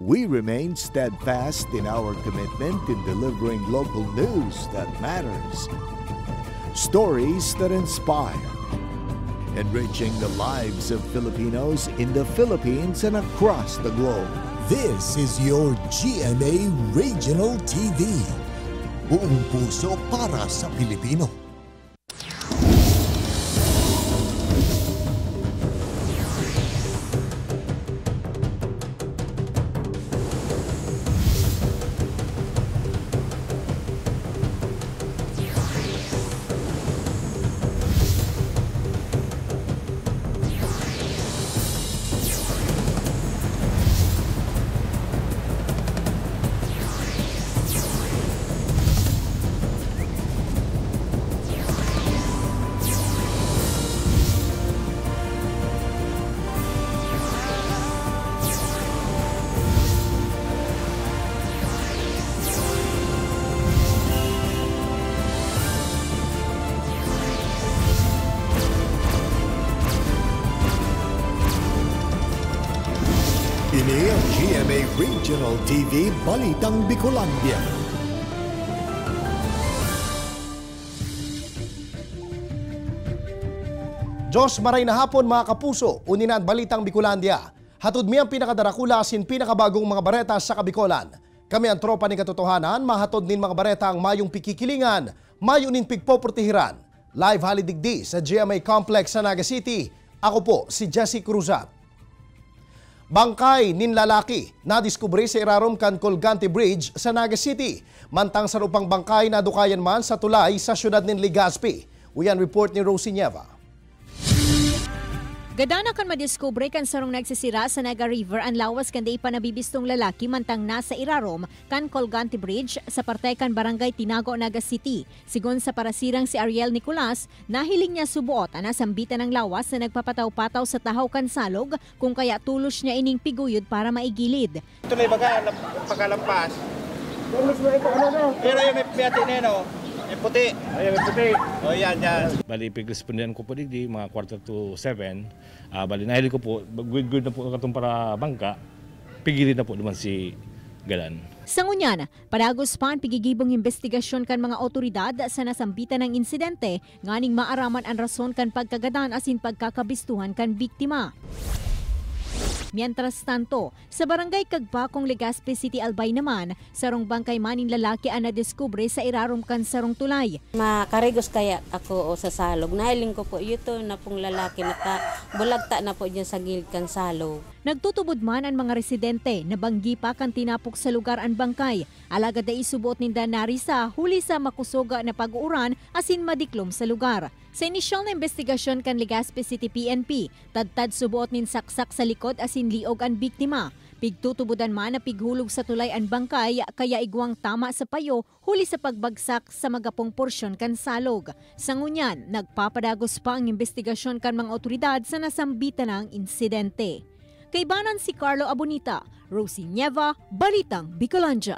We remain steadfast in our commitment in delivering local news that matters. Stories that inspire. Enriching the lives of Filipinos in the Philippines and across the globe. This is your GMA Regional TV. Buong puso para sa Pilipino. Ini ang GMA Regional TV Balitang Bicolandia. Diyos maray na hapon mga kapuso, uninan Balitang Bicolandia. Hatod mi ang pinakadarakula asin pinakabagong mga bareta sa Kabikolan. Kami ang tropa ni katotohanan, mahatod nin mga bareta ang mayong pikikilingan, mayo nin pigpoprotehiran. Live halidigdi sa GMA Complex sa Naga City. Ako po si Jesse Cruzat. Bangkay nin lalaki na diskubre sa irarom kan Colgante Bridge sa Naga City. Mantang sa rupang bangkay na dukayan man sa tulay sa syudad nin Legazpi. Uyan report ni Rosie Nieva. Gadana kan madiskubre kan sarong nagsisira sa Naga River ang lawas kan day pa nabibistong lalaki mantang nasa irarom kan Colgante Bridge sa partay kan Barangay Tinago, Naga City. Sigon sa parasirang si Ariel Nicolas, nahiling niya subuot ang nasambitan ng lawas na nagpapataw-pataw sa tahaw kan salog kung kaya tulos niya ining piguyod para maigilid. Ito na yung pagkalampas. Pero yung may atin neno. Yung puti. Ayun, yung puti. O yan. Bali, pag-respondan ko po di mga 6:45. Bali, nahili ko po, good na po katong para bangka. Pigilid na po naman si Galan. Sa ngunyan, padagos pa ang pigigibong investigasyon kan mga otoridad sa nasambitan ng insidente, nganing maaraman ang rason kan pagkagadan asin pagkakabistuhan kan biktima. Mientras tanto, sa barangay Kagbakong, Legazpi City, Albay naman, sarong bangkay maning lalaki ang nadiskubre sa irarom kan sarong tulay. Makarigos kaya ako sa salog. Nahiling ko po ito na pong lalaki bulagta na po dyan sa gilid kan salog. Nagtutubod man ang mga residente na banggi pa kan tinapok sa lugar ang bangkay. Alagad ay isubuot ni Danarisa huli sa makusoga na pag-uuran asin madiklom sa lugar. Sa inisyal na investigasyon kan Legazpi City PNP, tadtad subuot nin saksak sa likod asin liog ang biktima. Pigtutubudan man na pighulog sa tulay ang bangkay kaya igwang tama sa payo huli sa pagbagsak sa magapong porsyon kan salog. Sa ngunyan, nagpapadagos pa ang investigasyon kan mga otoridad sa nasambitan ng insidente. Kaibanan si Carlo Abonita, Rosie Nieva, Balitang Bicolandia.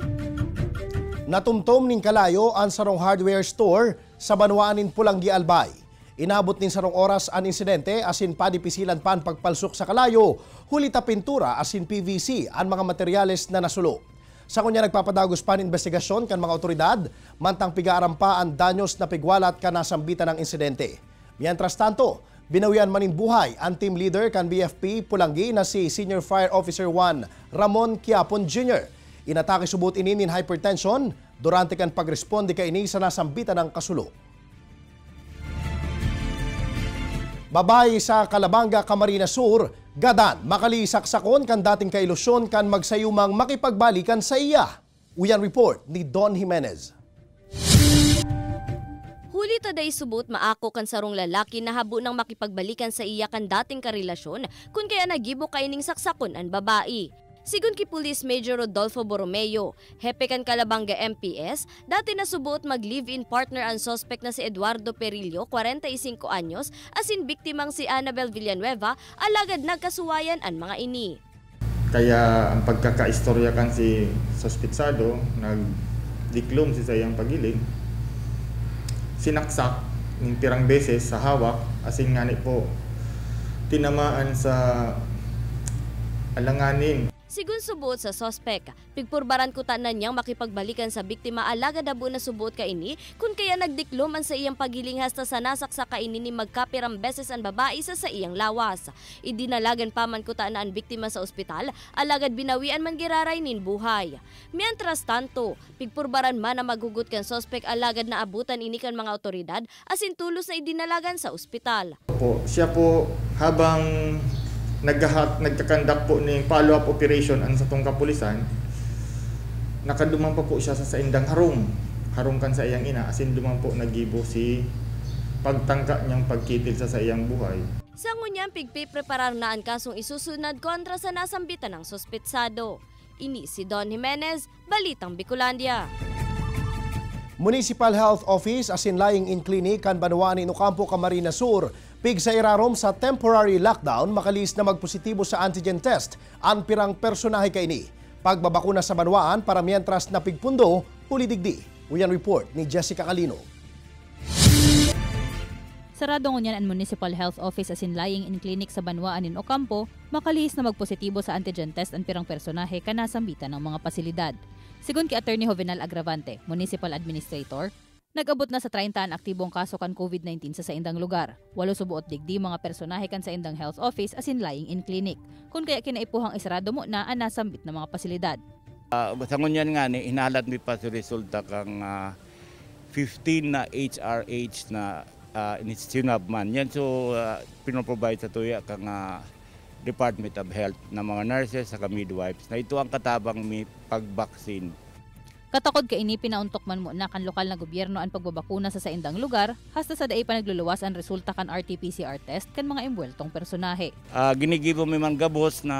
Natumtom ning kalayo ang sarong hardware store sa Banwaanin Pulanggi, Albay. Inabot nin sarong oras ang insidente asin padipisilan pa ang pagpalsok sa kalayo, hulita pintura asin PVC ang mga materyales na nasulo. Sa kunya nagpapadagos pa ang investigasyon kan mga otoridad, mantang pigaaram pa ang danyos na pigwalat kan nasambitan ng insidente. Mientras tanto, binawian manin buhay ang team leader kan BFP Pulanggi na si Senior Fire Officer 1 Ramon Quiapon Jr. Inatake subot ini nin hypertension durante kan pagresponde kay ini sa nasambitan ng kasulo. Babae sa Calabanga, Camarines Sur, gadan makalisaksakon kan dating kailusyon kan magsayumang makipagbalikan sa iya. Uyan report ni Don Jimenez. Huli taday subot maako kan sarong lalaki na habo nang makipagbalikan sa iya kan dating karelasyon kun kaya nagibo kaining saksakon ang babae. Sigun ki Police Major Rodolfo Borromeo, hepe kan Calabanga MPS, dati na subuot mag-live-in partner ang suspect na si Eduardo Perillo, 45 anyos, asin biktimang si Annabel Villanueva, alagad nagkasuwayan ang mga ini. Kaya ang pagkakaistorya kan si suspetsado, nagdiklom si sayang pagiling, sinaksak ng pirang beses sa hawak, asin nga po tinamaan sa alanganin. Sigun subuot sa sospek, pigpurbaran ko tanan niyang makipagbalikan sa biktima alagad abo na subuot kaini kun kaya nagdiklom an sa iyang pagiling hasta sa nasaksa kaini ni magkapirang beses ang babae sa iyang lawas. Idinalagan pa man ko na ang biktima sa ospital alagad binawian man giraray nin buhay. Mientras tanto, pigpurbaran man na maghugot kan sospek alagad na abutan ini kan mga otoridad asin tulos na idinalagan sa ospital. Siya po habang nagkakandak po ng follow-up operation ang sa tong kapulisan, nakaduman pa po siya sa saindang harong kan sa iyang ina, asin duman po nagibo si pagtangka niyang pagkitil sa iyang buhay. Sa ngunyang pigpipreparar na ang kasong isusunod kontra sa nasambitan ng sospetsado. Ini si Don Jimenez, Balitang Bicolandia. Municipal Health Office asin lying in clinic kan Banwaan in Ocampo, Camarines Sur. Pig sa irarom sa temporary lockdown, makalis na magpositibo sa antigen test ang pirang personahe kaini. Pagbabakuna sa Banwaan para mientras na pigpundo, huli digdi. Uyan report ni Jessica Calino. Sarado ngunyan ang Municipal Health Office asin lying in clinic sa Banwaan in Ocampo, makalihis na magpositibo sa antigen test ang pirang personahe kanasambitan ng mga pasilidad. Sigun kay Attorney Jovenal Agravante, Municipal Administrator, nag-abot na sa 30 ang aktibong kaso kan COVID-19 sa saindang lugar. 8 subuot digdi mga personahe kan saindang health office asin lying in clinic. Kung kaya kinaipuhang isarado mo na ang nasambit ng mga pasilidad. Sa ngunyan nga ni, inalat mi pa sa resulta kang 15 na HRH na sinab man. Yan so pinoprovide sa tuya kang Department of Health na mga nurses sa midwives na ito ang katabang may pag-vaccine. Katakod kay ini pinauntok man mo na kan lokal na gobyerno ang pagbabakuna sa saindang lugar hasta sa daay pa nagluluwas ang resulta kan RT-PCR test kan mga imbueltong personahe. Ginigibo mi man gabos na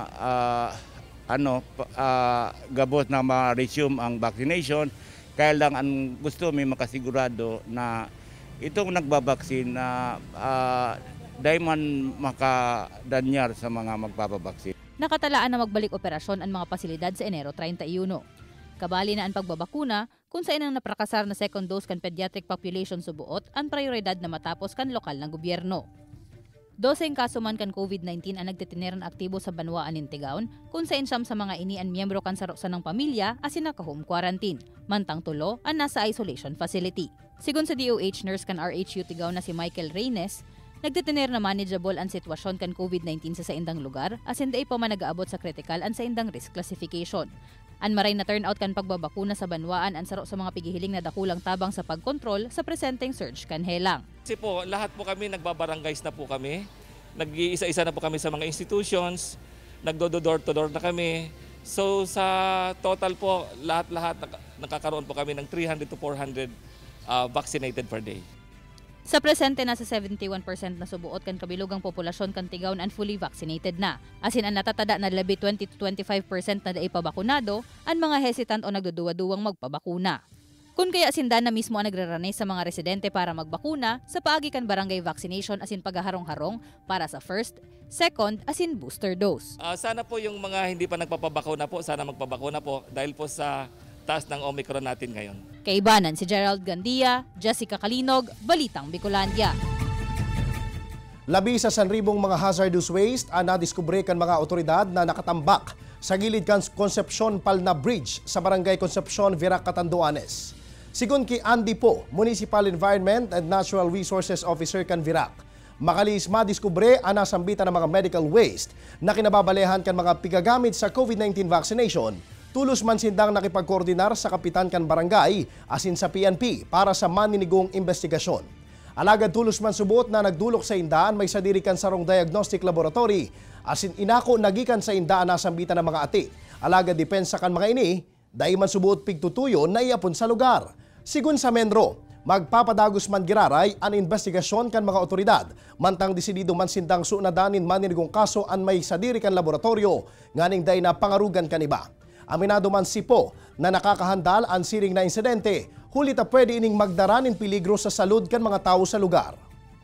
gabos na ma-resume ang vaccination, kaya lang ang gusto mi makasigurado na itong nagbabaksin na dahil man makadanyar sa mga magpapabaksin. Nakatalaan na magbalik operasyon ang mga pasilidad sa Enero 31. Kabali na ang pagbabakuna kung saan ang naprakasar na second dose kan pediatric population subuot ang prioridad na matapos kan lokal ng gobyerno. 12 kaso man kan COVID-19 ang nagtitineran aktibo sa Banwaan in Tigaon kung saan siyam sa mga ini ang miyembro kan sarosa ng pamilya asin naka-home quarantine. Mantang tulo ang nasa isolation facility. Sigun sa DOH nurse kan RHU Tigaon na si Michael Reynes, nagtitiner na manageable ang sitwasyon kan COVID-19 sa saindang lugar asin daay pa man nag-aabot sa critical ang saindang risk classification. An maray na turnout kan pagbabakuna sa Banwaan ang saro sa mga pigihiling na dakulang tabang sa pagkontrol sa presenteng surge kan helang. Kasi po, lahat po kami nagbabarangays na po kami. Nag-iisa-isa na po kami sa mga institutions, nagdo-door to door na kami. So sa total po, lahat-lahat nakakaroon po kami ng 300 to 400 vaccinated per day. Sa presente na sa 71% na subuot kan kabilugang populasyon kan Tigaon ang fully vaccinated na. Asin ang natatada na labi 20 to 25% na daay pabakunado ang mga hesitant o nagduduwa-duwang magpabakuna. Kung kaya sindan na mismo ang nagraranay sa mga residente para magbakuna sa paagi kan barangay vaccination asin paghaharong-harong para sa first, second asin booster dose. Sana po yung mga hindi pa nagpapabakuna po, sana magpabakuna po dahil po sa taas ng Omicron natin ngayon. Kaibanan si Gerald Gandia, Jessica Calinog, Balitang Bicolandia. Labi sa 1,000 mga hazardous waste ang nadiskubre kan mga otoridad na nakatambak sa gilid kan Concepcion Palna Bridge sa Barangay Concepcion, Virac, Catanduanes. Sigun ki Andy Po, Municipal Environment and Natural Resources Officer kan Virac, makalis madiskubre ang nasambitan ng mga medical waste na kinababalehan kan mga pigagamit sa COVID-19 vaccination. Tulos man sindang nakipagkoordinar sa kapitan kan barangay asin sa PNP para sa maninigong investigasyon. Alagad tulos man subuot na nagdulok sa indaan may sadiri kan sarong diagnostic laboratory asin inako nagikan sa indaan nasambitan ng mga ati. Alagad depensa kan mga ini, dahil man subuot pigtutuyo na iapon sa lugar. Sigun sa Menro, magpapadagos man giraray ang investigasyon kan mga otoridad. Mantang desidido man sindang sunadanin maninigong kaso an may sadiri kan laboratorio nganing dahil na pangarugan kan iba. Aminado man si Po na nakakahandal ang siring na insidente, hulit na pwede ining magdaranin peligro sa salud kan mga tao sa lugar.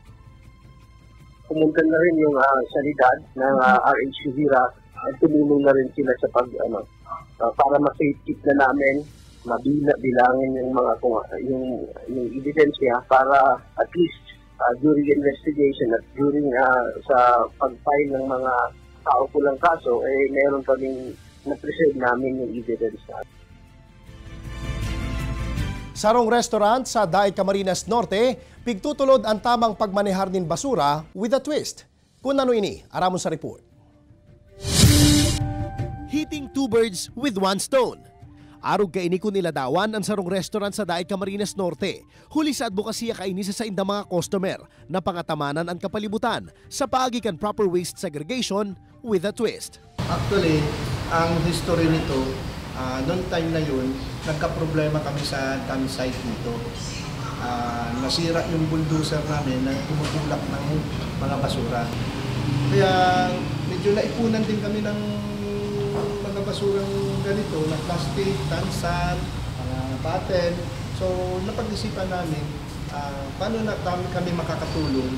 Pumunta na rin yung sanidad ng RHU Virac at tumulong na rin sila sa para ma-safety na namin, bilangin yung mga yung ebidensya para at least during investigation at during sa pag-file ng mga tao kulang kaso, meron kaming na-preserve namin yung evidence natin. Sarong restaurant sa Daig Camarines Norte, pigtutulod ang tamang pagmanehar nin basura with a twist. Kung ano ini, aramon sa report. Hitting two birds with one stone. Arog kaini ko niladawan ang sarong restaurant sa Daig Camarines Norte. Huli sa advokasya kaini sa indang mga customer na pangatamanan ang kapalibutan sa paagikan proper waste segregation with a twist. Actually, ang history nito, noong time na yun, nagka-problema kami sa dump site nito. Nasira yung bulldozer namin na tumutulak ng mga basura. Kaya medyo naipunan din kami ng mga basurang ganito, na plastic, tansan, paten. So napag-isipan namin paano na kami makakatulong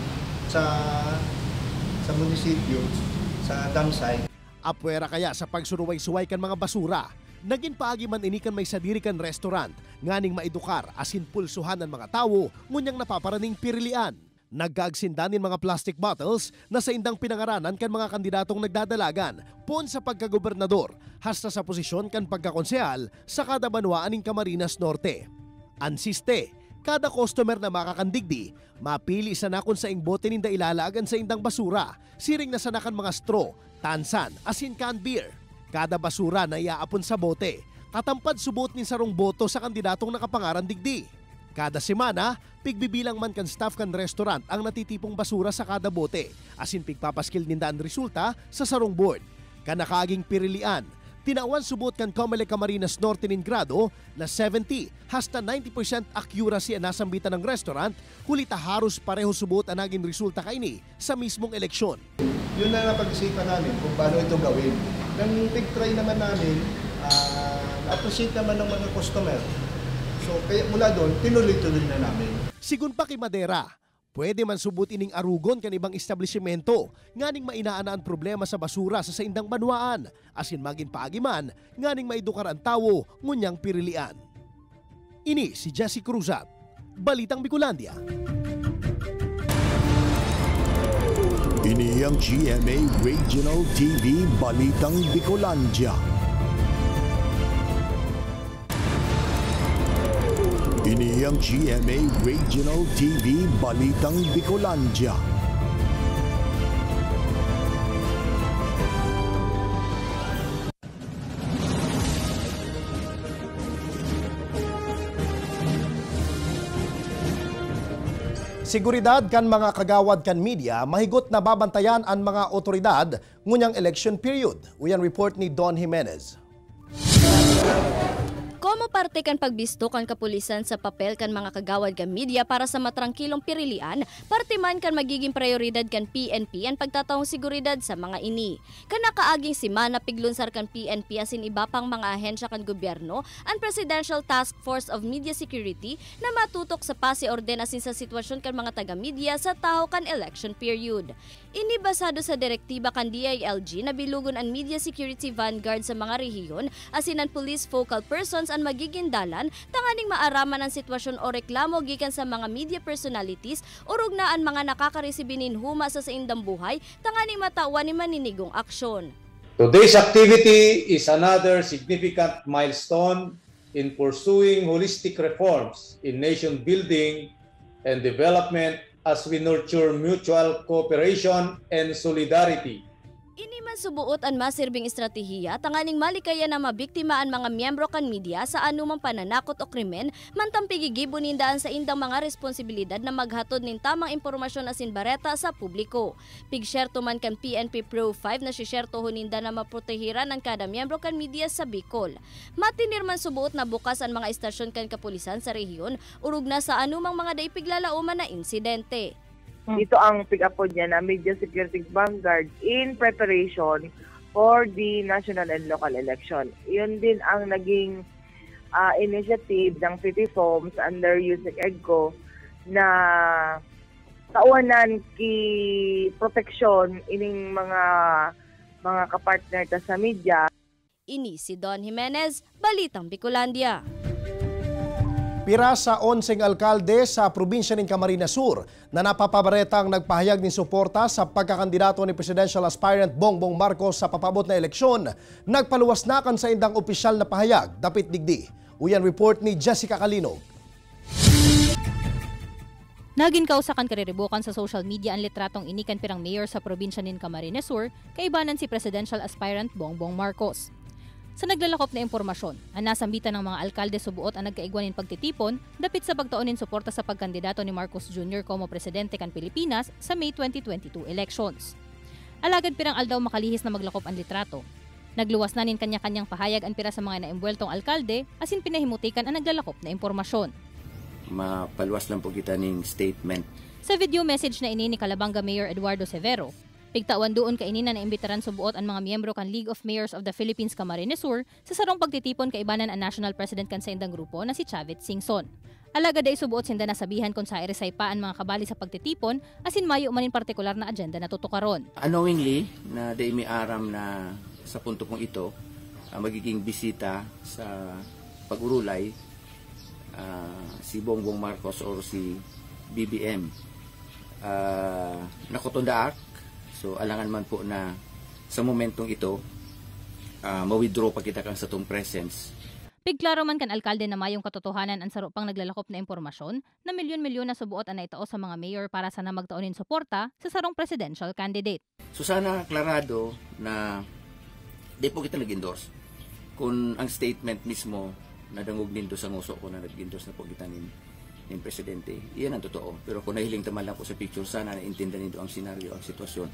sa munisipyo, sa dump site. Apwera kaya sa pagsuruway-suway kan mga basura, naging paagi man inikan may sadirikan restaurant, nganing maedukar asin pulsuhan ng mga tao, ngunyang napaparaning pirilian. Nagkaagsindanin mga plastic bottles na sa indang pinangaranan kan mga kandidatong nagdadalagan pon sa pagkagobernador hasta sa posisyon kan pagkakonsehal sa kada banwaan ng Camarines Norte. Ansiste, kada customer na makakandigdi, mapili sa nakon sa bote ninda ilalagan sa indang basura, siring na sanakan mga straw, tansan, asin can beer. Kada basura na iaapon sa bote, katampad subot nin sarong boto sa kandidatong nakapangaran digdi. Kada semana, pigbibilang man kan staff kan restaurant ang natitipong basura sa kada bote, asin pigpapaskil ninda ang resulta sa sarong board. Kanakaaging pirilian, tinawan subot kan Comelec Camarines Norte nin grado na 70 hasta 90% accuracy ang nasambitan ng restaurant, hulita haros pareho subot ang naging resulta kaini sa mismong eleksyon. Yun na napag-isipan namin kung paano ito gawin. Nang pig-try naman namin, appreciate naman ng mga customer. So kaya mula doon, tinuloy-tuloy na namin. Sigun pa kay Madera, pwede man subot ining arugon kan ibang establishmento, nganing mainaanaan problema sa basura sa saindang banwaan, asin maging paagiman, nganing maidukar ang tawo, ngunyang pirilian. Ini si Jesse Cruzat, Balitang Bicolandia. Ini ang GMA Regional TV Balitang Bicolandia. Ini ang GMA Regional TV Balitang Bicolandia. Seguridad kan mga kagawad kan media, mahigot na babantayan ang mga otoridad ngunyang election period. Uyan report ni Don Jimenez. Komo parte kan pagbisto kan kapulisan sa papel kan mga kagawad kan media para sa matrangkilong pirilian, parte man kan magiging prioridad kan PNP ang pagtatawong seguridad sa mga ini. Kan nakaaging simana piglunsar kan PNP asin iba pang mga ahensya kan gobyerno ang Presidential Task Force of Media Security na matutok sa pasi-orden asin sa sitwasyon kan mga taga-media sa taho kan election period. Ini basado sa direktiba kan DILG na bilugon ang media security vanguard sa mga rehiyon asin ang police focal persons ang magiging dalan tanganing maaraman ang sitwasyon o reklamo gikan sa mga media personalities urog na ang mga nakakaresibinin huma sa saindang buhay tanganing matawan ni maninigong aksyon. Today's activity is another significant milestone in pursuing holistic reforms in nation building and development as we nurture mutual cooperation and solidarity. Ini man subuot ang masirbing estratehiya tanganing malikaya na mabiktima ang mga miyembro kan media sa anumang pananakot o krimen mantang pigigibon nindaan sa indang mga responsibilidad na maghatod nin tamang impormasyon asin bareta sa publiko. Pigsyerto man kan PNP Pro 5 na sisyertohon ninda na maprotehiran ang kada miyembro kan media sa Bicol. Matinir man subuot na bukas ang mga istasyon kan kapulisan sa rehiyon urog na sa anumang mga daipiglalauman na insidente. Ito ang pick-up niya na Media Security Vanguard in preparation for the national and local election. Yun din ang naging initiative ng PPFOMS under USEC EGCO na kauanan ki proteksyon ining mga kapartner ta sa media. Ini si Don Jimenez, Balitang Bicolandia. Pira sa 11 alkalde sa probinsya ng Camarines Sur na napapabaretang nagpahayag ng suporta sa pagkakandidato ni Presidential Aspirant Bongbong Marcos sa papabot na eleksyon. Nagpaluwas na kan sa indang opisyal na pahayag, dapit digdi. Uyan report ni Jessica Calinog. Naging kausakan kariribukan sa social media ang litratong inikan pirang mayor sa probinsya ng Camarines Sur, kaibanan si Presidential Aspirant Bongbong Marcos. Sa naglalakop na impormasyon, ang nasambitan ng mga alkalde subuot ang nagkaigwanin pagtitipon dapit sa pagtaunin suporta sa pagkandidato ni Marcos Jr. como presidente kan Pilipinas sa May 2022 elections. Alagad pirang aldaw makalihis na maglakop ang litrato. Nagluwas na nin kanya-kanyang pahayag ang pira sa mga naimbueltong alkalde asin pinahimutikan ang naglalakop na impormasyon. Mapaluwas lang po kita ng statement. Sa video message na ini ni Calabanga Mayor Eduardo Severo, pigtawan doon kainina na imbitaran subuot ang mga miyembro kan League of Mayors of the Philippines Camarines Sur sa sarong pagtitipon kaibanan ang National President kan sa indang grupo na si Chavit Singson. Alaga day subuot sinda nasabihan kung sa iresay pa ang mga kabali sa pagtitipon asin mayo manin partikular na agenda na tutukaron. Unknowingly na day may aram na sa punto pong ito magiging bisita sa pag-urulay si Bongbong Marcos or si BBM. Nakotondaak. So alangan man po na sa momentong ito, ma-withdraw pa kita kang sa tong presence. Pigklaro man kan alkalde na mayong katotohanan ang sarupang naglalakop na impormasyon na milyon-milyon na subuot ang naitao sa mga mayor para sana magtaunin suporta sa sarong presidential candidate. So sana klarado na di po kita nag-endorse. Kung ang statement mismo nadangog nindo sa nguso ko na nag-endorse na po kita ng presidente, iyan ang totoo. Pero kung nahiling taman lang po sa picture, sana naintindihan nindo ang senaryo, ang sitwasyon.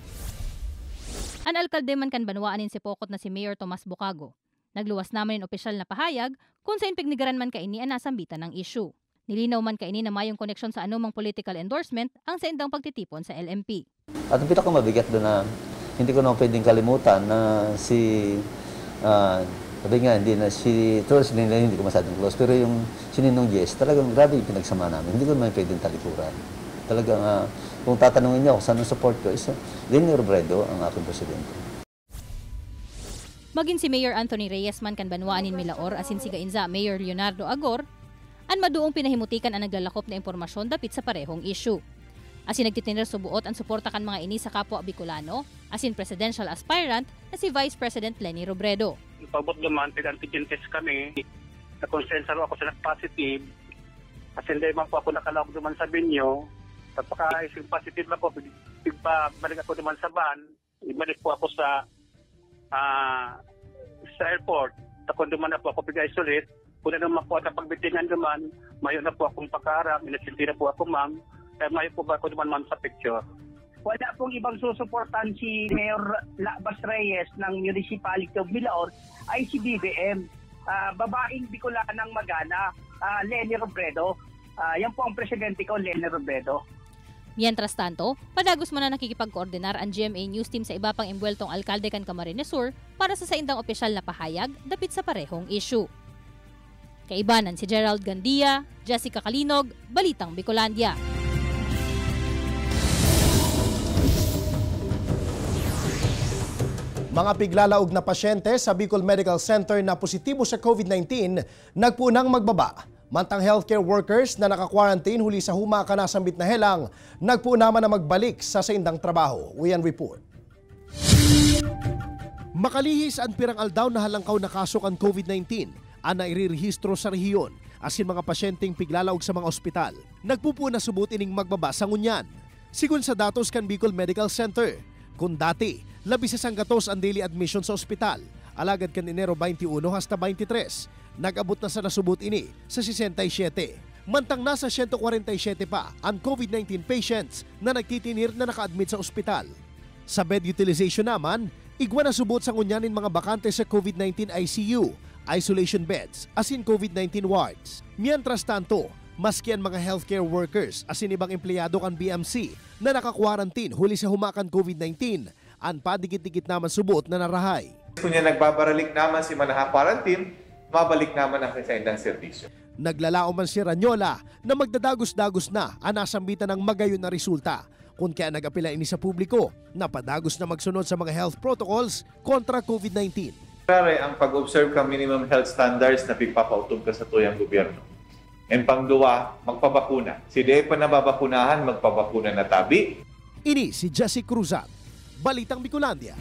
Ang alkalde man kan banwaanin si Pokot na si Mayor Tomas Bucago. Nagluwas naman yung opisyal na pahayag kung sa impignigaran man kaini ang nasambitan ng issue. Nilinaw man kaini na mayong koneksyon sa anumang political endorsement ang sa indang pagtitipon sa LMP. At ang pinakamabigat doon na hindi ko na pwedeng kalimutan na si sabi nga, hindi na si Troll's nila hindi ko masyadong close. Pero yung sininong Yes, talagang grabe yung pinagsama namin. Hindi ko naman pwedeng talikuran. Talagang, kung tatanungin niyo kung saan ang support ko, is Lenny Robredo ang aking presidente. Maging si Mayor Anthony Reyes man kan banwaanin Milaor asin si Gainza Mayor Leonardo Agor, ang maduong pinahimutikan ang naglalakop na impormasyon dapit sa parehong issue. Asin nagtitinir subuot ang suporta kan mga ini sa kapwa Bicolano, asin presidential aspirant na si Vice President Lenny Robredo. Pabot naman, pag-antigen test kami, na-consensaro ako sa positive, kasi hindi man po ako nakalawag naman sa binyo, pagka-ising positive na po, balik ako naman sa van, ibalik po ako sa airport, ako naman na po ako pag-isolate, kung naman po at pagbitingan naman, mayo na po akong pagkaharap, minasinti na po ako ma'am, kaya mayo po ba ako naman ma'am sa picture. Wala pong ibang susuportan si Mayor Labas Reyes ng Municipality of Milaor ay si BBM. Babaeng Bicolanang Magana, Lenny Robredo. Yan po ang presidente ko, Lenny Robredo. Mientras tanto, padagos man na nakikipag-koordinar ang GMA News Team sa iba pang imbueltong alkalde kan Camarines Sur para sa indang opisyal na pahayag dapit sa parehong issue. Kaibanan si Gerald Gandia, Jessica Calinog, Balitang Bicolandia. Mga piglalaog na pasyente sa Bicol Medical Center na positibo sa COVID-19 nagpunang magbaba. Mantang healthcare workers na naka-quarantine huli sa huma kanasambit na helang nagpuna man na magbalik sa indang trabaho. Uyan report. Makalihis ang pirang aldaw na halangkaw na kaso kan COVID-19 ang nairerehistro sa rehiyon asin mga pasyenteng piglalaog sa mga ospital. Nagpupuna subot ining magbaba sa ngunyan. Sigun sa datos kan Bicol Medical Center, kung dati 11 ang daily admission sa ospital, alagad kan Enero 21 hasta 23, nag-abot na sa nasubot ini sa 67. Mantang nasa 147 pa ang COVID-19 patients na nagtitinir na naka-admit sa ospital. Sa bed utilization naman, igwa na subot sa ngunyanin mga bakante sa COVID-19 ICU, isolation beds, asin COVID-19 wards. Mientras tanto, maski ang mga healthcare workers asin ibang empleyado kan BMC na naka-quarantine huli sa humakan COVID-19, ang padigit-digit naman subot na narahay. Kung niya nagbabaralik naman si manaha quarantine, mabalik naman ang sa indang serbisyo. Naglalao man si Ranyola na magdadagos-dagos na ang nasambitan ng magayon na resulta. Kung kaya nag-apila ini sa publiko, napadagos na magsunod sa mga health protocols kontra COVID-19. Ang pag-observe ka minimum health standards na pipapautob ka sa tuyang gobyerno. And pangduwa, magpabakuna. Si di pa nababakunahan, magpabakuna na tabi. Ini si Jesse Cruzat, Balitang Bicolandia.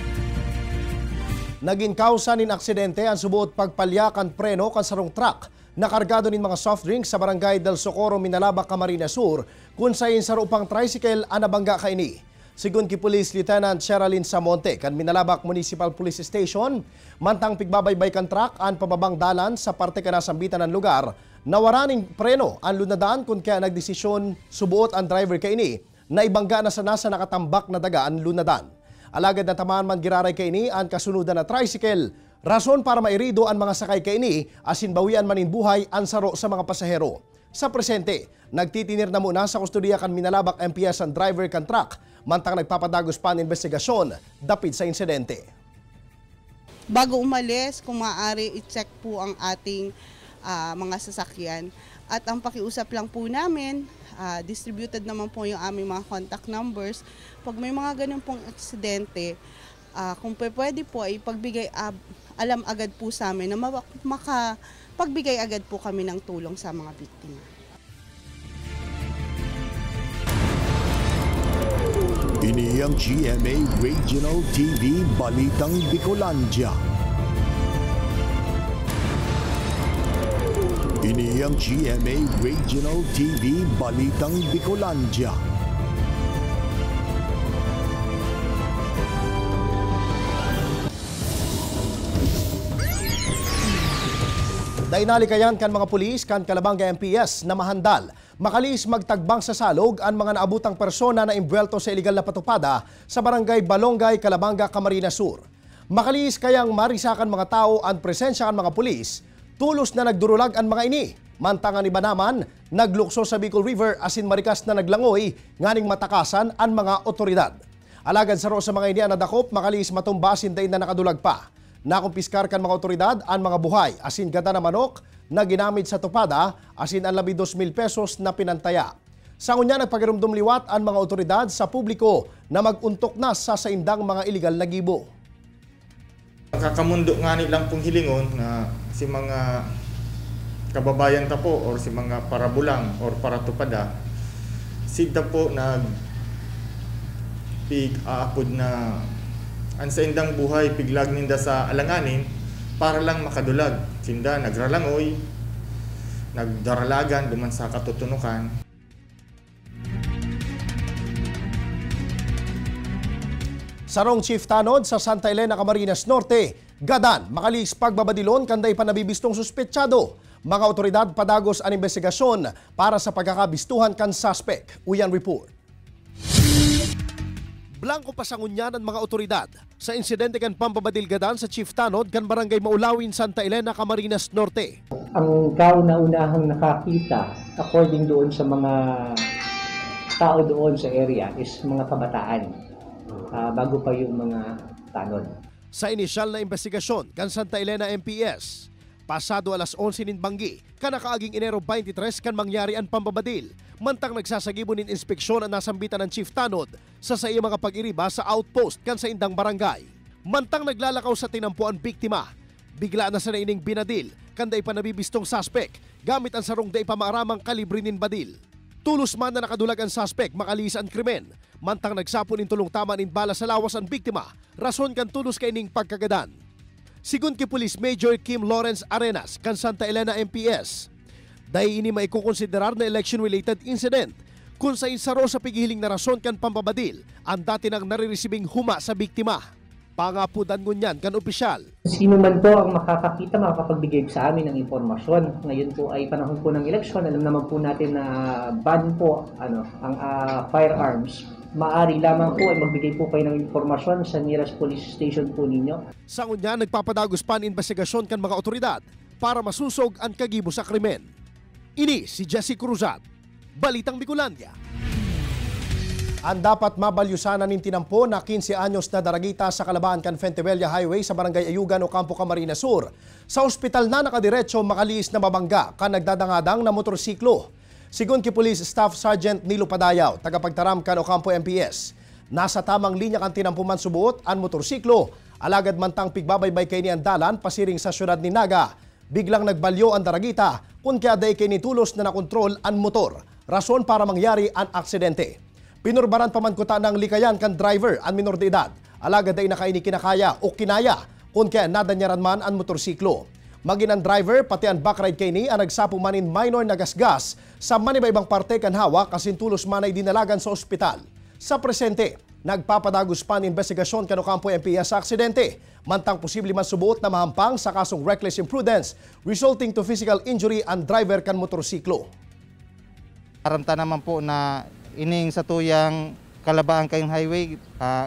Naging kausa nin aksidente ang subuot pagpalyakan preno kan sarong truck na kargado nin mga soft drinks sa barangay del Socorro, Minalaba, Camarines Sur kung sayin sa upang tricycle ang nabangga kaini. Sigun ki Police Lieutenant Sherilyn Samonte kan Minalabak Municipal Police Station, mantang pigbabaybay kan truck ang pababang dalan sa parte kanasambitan ng lugar, nawaraning preno ang lunadaan kung kaya nagdesisyon subuot ang driver kaini na ibangga na sa nasa nakatambak na daga ang lunadan. Alagad na tamaan man giraray kaini ang kasunudan na tricycle, rason para mairido ang mga sakay kaini asin bawian manin buhay ang saro sa mga pasahero. Sa presente, nagtitinir na muna sa kustodiya kan Minalabak MPS ang driver kan truck, mantang nagpapadagos pa ang investigasyon dapit sa insidente. Bago umalis, kung maaari i-check po ang ating mga sasakyan. At ang pakiusap lang po namin, distributed naman po yung aming mga contact numbers. Pag may mga ganun pong aksidente, kung pwede po ay pagbigay alam agad po sa amin na makapagbigay agad po kami ng tulong sa mga biktima. Ini ang GMA Regional TV Balitang Bicolandia. Ini ang GMA Regional TV Balitang Bicolandia. Dainalikayan kan mga pulis kan Kalabanga MPS na mahandal makalis magtagbang sa salog ang mga naabutang persona na imbwelto sa iligal na patupada sa barangay Balongay, Kalabanga, Camarines Sur. Makalis kayang marisakan mga tao ang presensya kan mga pulis, tulos na nagdurulag ang mga ini. Mantangan iba naman, naglukso sa Bicol River asin marikas na naglangoy nganing matakasan ang mga otoridad. Alagad sa sa mga ini ang nadakop, makalis matumbasin dain na nakadulag pa. Nakumpiskar kan mga otoridad ang mga buhay asin gata na manok na ginamit sa tupada asin ang 12,000 pesos na pinantaya. Sa ngunya nagpagirumdum liwat ang mga otoridad sa publiko na maguntok na sa saindang mga iligal na gibo. Kakamundo nga nilang pong hilingon na si mga kababayan ta po or si mga parabulang or paratupada sigda po pig-aapod na ang saindang buhay piglag ninda sa alanganin para lang makadulag. Sinda nagralangoy, nagdaralagan duman sa katutunukan. Sarong Chief Tanod sa Santa Elena, Camarines Norte, gadan makalis pagbabadilon kanday pa nabibistong suspetsyado. Mga otoridad padagos ang investigasyon para sa pagkakabistuhan kan suspect. Uyan report. Blanco pasangunyan ang mga otoridad sa insidente kan pambabadilgadan sa Chief Tanod kan Barangay Maulawin, Santa Elena, Camarines Norte. Ang kauna-unahang nakakita according doon sa mga tao doon sa area is mga kabataan bago pa yung mga tanod. Sa inisyal na investigasyon kan Santa Elena MPS, pasado alas 11 nin banggi, kanakaaging Enero 23 kan mangyari ang pambabadil. Mantang nagsasagibo nin inspeksyon ang nasambitan ng Chief Tanod sa iya mga pag-iriba sa outpost kan sa indang barangay. Mantang naglalakaw sa tinampuan biktima, bigla na sa naining binadil kanday pa nabibistong suspect gamit ang sarong day pamaaramang kalibre nin badil. Tulos man na nakadulag ang suspect makalis ang krimen, mantang nagsapon in tulong tama nin bala sa lawas ang biktima, rason kan tulos kaining pagkagadan. Sigun ki Police Major Kim Lawrence Arenas kan Santa Elena MPS, dahil ini maikukonsiderar na election-related incident kung sa insaro sa pigihiling na rason kan pambabadil ang dati nang nariresibing huma sa biktima. Pangapudan ngunyan kan opisyal. Sino man po ang makakakita, makakapagbigay sa amin ng impormasyon. Ngayon po ay panahon po ng eleksyon. Alam naman po natin na ban po ang firearms. Maaari lamang po ay magbigay po kayo ng impormasyon sa nearest police station po ninyo. Sa ngunyan, nagpapadagos pa ang investigasyon kan mga otoridad para masusog ang kagibo sa krimen. Ini si Jesse Cruzat, Balitang Bicolandia. Ang dapat mabalyusanan ng tinampo na 15 anyos na daragita sa Calabaan kan Fentebella Highway sa Barangay Ayugan o Campo Camarines Sur. Sa ospital na nakadiretso makaliis na mabangga kan nagdadangadang na motorsiklo. Sigun ki Police Staff Sergeant Nilo Padayaw, tagapagtaram kan o Campo MPS. Nasa tamang linya kan tinampuman subuot ang motorsiklo, alagad mantang pigbabaybay kay ni ang dalan pasiring sa syudad ni Naga. Biglang nagbalyo ang daragita kung kaya day kinitulos na nakontrol ang motor. Rason para mangyari ang aksidente. Pinurbaran pamankuta ng likayan kan driver ang minor de edad. Alaga day nakaini kinakaya o kinaya kung kaya nadanyaran man ang motorsiklo. Magin ang driver pati ang backride kini ang nagsapo manin minor na gasgas sa maniba-ibang parte kan hawak kasin tulos manay dinalagan sa ospital. Sa presente, nagpapadagos pa ang investigasyon kano kampo MPS sa aksidente. Mantang posible man subuot na mahampang sa kasong reckless imprudence resulting to physical injury ang driver kan motorsiklo. Aramta naman po na ining sa tuyang kalabaan kayong highway,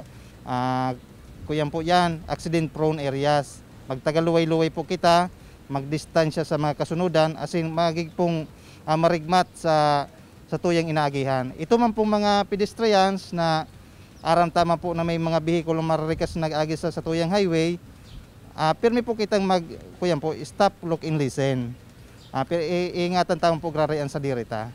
kuyan po yan, accident prone areas. Magtagaluway-luway po kita, magdistansya sa mga kasunudan, asin magig pong marigmat sa tuyang inaagihan. Ito man pong mga pedestrians na aram tama po na may mga bihikulo maririkas na nag-agi sa tuyang highway, pirmi po kitang kuyan po, stop, look, and listen. Pero iingatan tama po grarian sa dirita.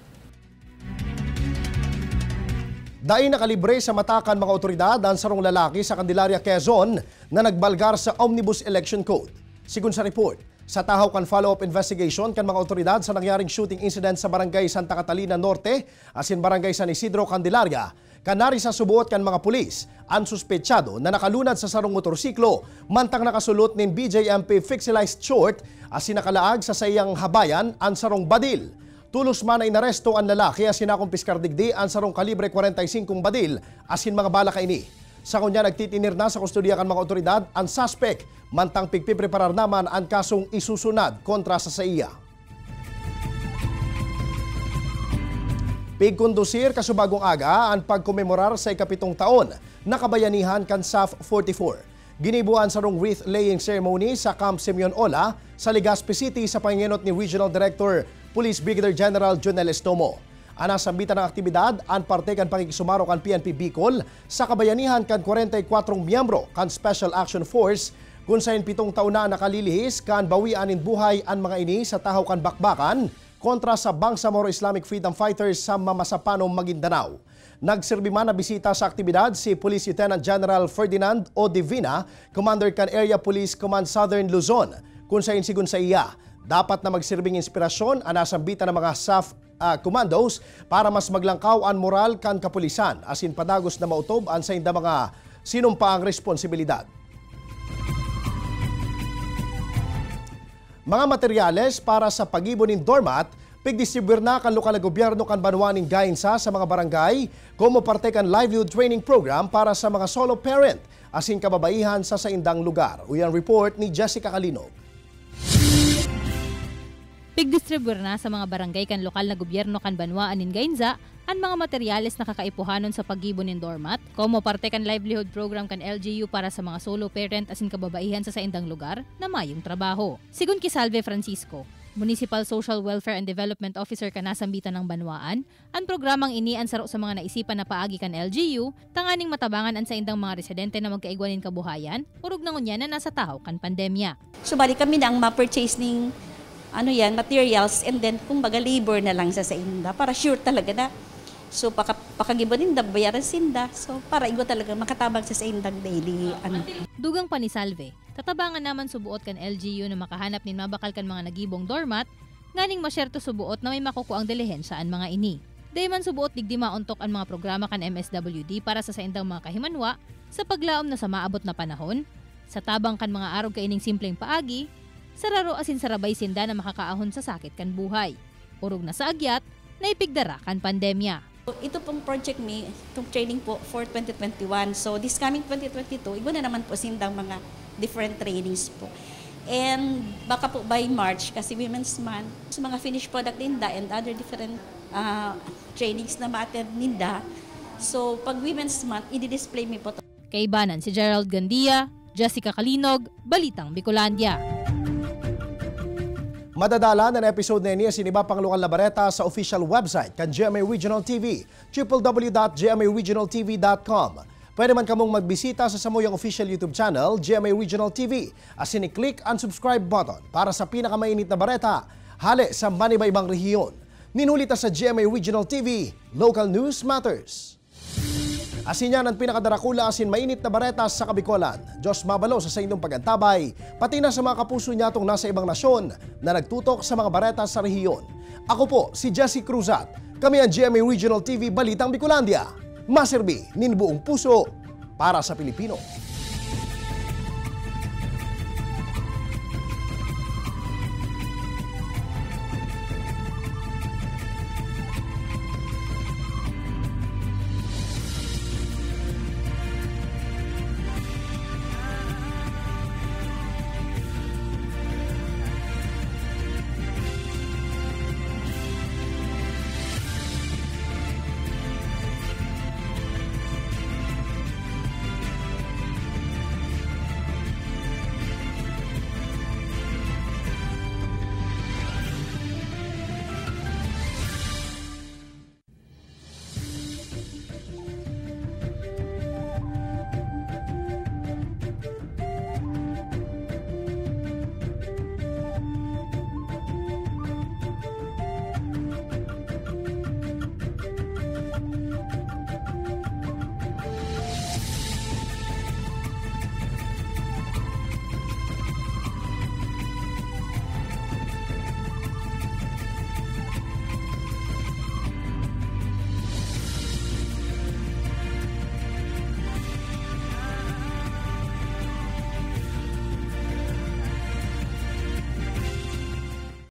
Dahil nakalibre sa matakan mga otoridad ang sarong lalaki sa Candelaria, Quezon na nagbalgar sa Omnibus Election Code. Sigun sa report, sa tahaw kan follow-up investigation kan mga otoridad sa nangyaring shooting incident sa Barangay Santa Catalina Norte, asin Barangay San Isidro, Candelaria, kanari sa subuot kan mga pulis, ang suspetsado na nakalunad sa sarong motorsiklo, mantang nakasulot nin BJMP fixilized short, asin nakalaag sa sayang habayan ang sarong badil. Tulos man ay naresto ang lalaki asin akong piskardigdi ang sarong kalibre 45 badil asin mga bala kaini. Sa kunya nagtitinir na sa kustodiya kan mga otoridad ang suspect, mantang pigpipreparar naman ang kasong isusunad kontra sa iya. Pigkondusir kasubagong aga ang pagkomemorar sa ikapitong taon na kabayanihan kan SAF 44. Ginibuan sa rong wreath-laying ceremony sa Camp Simeon Ola sa Legazpi City sa pangingenot ni Regional Director Police Brigadier General Jonel Estomo. Anasambitan ng aktibidad ang parte kan pakikisumaro kan PNP Bicol sa kabayanihan kan 44 miyembro kan Special Action Force kung sayon 7 taon na nakalilihis kan bawianin buhay ang mga ini sa tahaw kan bakbakan kontra sa Bangsamoro Islamic Freedom Fighters sa Mamasapanom, Maguindanao. Nagserbi man na bisita sa aktibidad si Police Lieutenant General Ferdinand O. Divina, Commander kan Area Police Command Southern Luzon, kung sayon sigun sa iya. Dapat na magsirbing inspirasyon ang nasambitan ng mga SAF commandos para mas maglangkaw ang moral kan kapulisan asin padagos na mautob ang sa inda mga sinumpaang responsibilidad. Mga materyales para sa pag-ibonin doormat, pigdistribuyar na kan lokal na gobyerno kan banwaning gainsa sa mga barangay como parte kan livelihood training program para sa mga solo parent asin kababaihan sa saindang lugar. Uyang report ni Jessica Kalinog. Pigdistribuyar na sa mga barangay kan lokal na gobyerno kan banwaan nin Gainza ang mga materyales na kakaipuhanon sa pag-ibon nin doormat, como parte kan livelihood program kan LGU para sa mga solo parent asin kababaihan sa saindang lugar na mayong trabaho. Sigun ki Salve Francisco, Municipal Social Welfare and Development Officer kan nasambitan ng banwaan, ang programang ini ang saro sa mga naisipan na paagi kan LGU, tanganing matabangan ang saindang mga residente na magkaigwanin kabuhayan, urog na ngunya na nasa tahaw kan pandemya. So bali kami na ang ma-purchase ning materials and then kumbaga labor na lang sa inda para sure talaga na. So pakagibonin da bayaran sinda. So para igo talaga makatabang sa indang daily Dugang pa ni Salve, tatabangan naman subuot kan LGU na makahanap nin mabakal kan mga nagibong doormat, nganing masyerto subuot na may makukuang dilihensaan mga ini. Dayman subuot digdi mauntok ang mga programa kan MSWD para sa saindang mga kahimanwa sa paglaom na sa maabot na panahon, sa tabang kan mga arog kaining simpleng paagi, sararo asin sarabay sinda na makakaahon sa sakit kan buhay. Urog na sa agyat, naipigdara kan pandemya. Ito pong project me, itong training po for 2021. So this coming 2022, iba na naman po sindang mga different trainings po. And baka po by March, kasi Women's Month, sa mga finished product ninda and other different trainings na ma-attend ninda. So pag Women's Month, i-display me po. Kaibanan si Gerald Gandia, Jessica Kalinog, Balitang Bicolandia. Madadala na episode na niya siniba pang lokal na bareta sa official website kan GMA Regional TV, www.gmaregionaltv.com. Pwede man kamong magbisita sa samuyang official YouTube channel, GMA Regional TV, asin i-click ang subscribe button para sa pinakamainit na bareta, hali sa maniba-ibang rehiyon. Ninulita sa GMA Regional TV, Local News Matters. Asin yan ang pinakadarakula asin mainit na baretas sa Kabicolan. Diyos mabalo sa inyong pagantabay, pati na sa mga kapuso niya itong nasa ibang nasyon na nagtutok sa mga baretas sa rehiyon. Ako po si Jesse Cruzat. Kami ang GMA Regional TV Balitang Bicolandia. Maserbi nin buong puso para sa Pilipino.